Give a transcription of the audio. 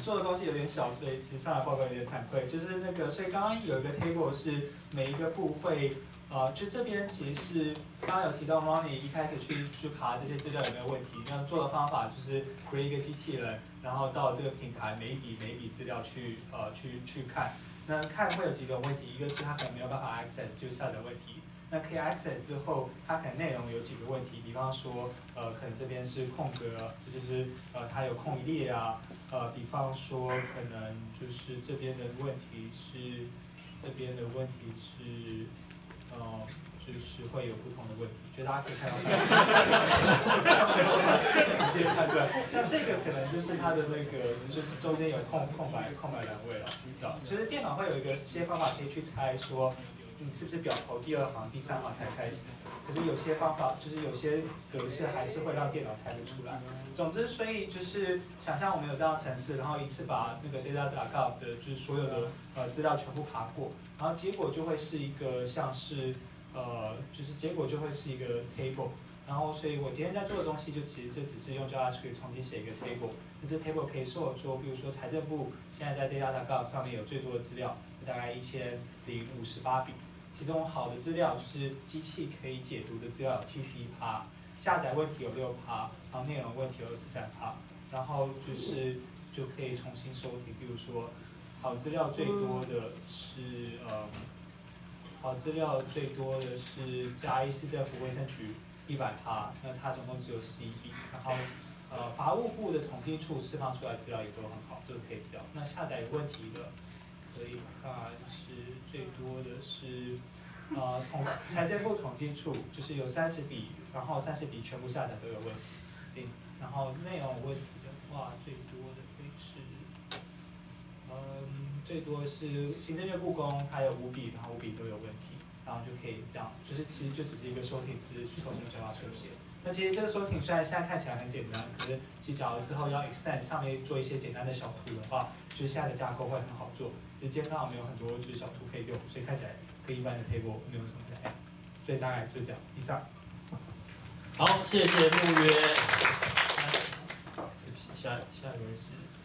说的东西有点小，所以其实上来报告有点惭愧。就是那个，所以刚刚有一个 table 是每一个部会，就这边其实是刚刚有提到 Ronnie 一开始去爬这些资料有没有问题？那做的方法就是 create 一个机器人，然后到这个平台每一笔资料去看。那看会有几种问题，一个是它可能没有办法 access 就下载问题。那可以 access 之后，它可能内容有几个问题，比方说，可能这边是空格，就是它有空一列啊，比方说可能就是这边的问题是，就是会有不同的问题，觉得大家可以看到，直接判断，像这个可能就是它的那个，就是中间有空白栏位了，其实电脑会有一些方法可以去猜说。你是不是表头第2行、第3行才开始？可是有些方法就是有些格式还是会让电脑猜不出来。总之，所以就是想象我们有这样的程式，然后一次把那个 data.gov 的就是所有的资料全部爬过，然后结果就会是一个像是就是结果就会是一个 table。然后，所以我今天在做的东西就其实这只是用 JavaScript 重新写一个 table。那这 table 可以说，比如说财政部现在在 data.gov 上面有最多的资料，大概1058笔。其中好的资料就是机器可以解读的资料有71%，下载问题有6%，然后内容问题有23%，然后就可以重新收听。比如说，好资料最多的是嘉义市政府卫生局100%，那它总共只有11笔。然后法务部的统计处释放出来的资料也都很好，都是可以资料。那下载有问题的。可以看是最多的是，财政部统计处就是有30笔，然后30笔全部下载都有问题。然后内容有问题的话，最多的会是，最多是行政院故宫，它有5笔，然后5笔都有问题，然后就可以这样，就是其实就只是一个收听，只是重新叫它手写。那其实这个收听虽然现在看起来很简单，可是其实假如之后要 extend 上面做一些简单的小图的话，就是现在的架构会很好做。直接刚好没有很多就是小图可以用，所以看起来跟一般的 table 没有什么两样。所以大概就这样。以上。 好，谢谢木约。对不起，下一位是。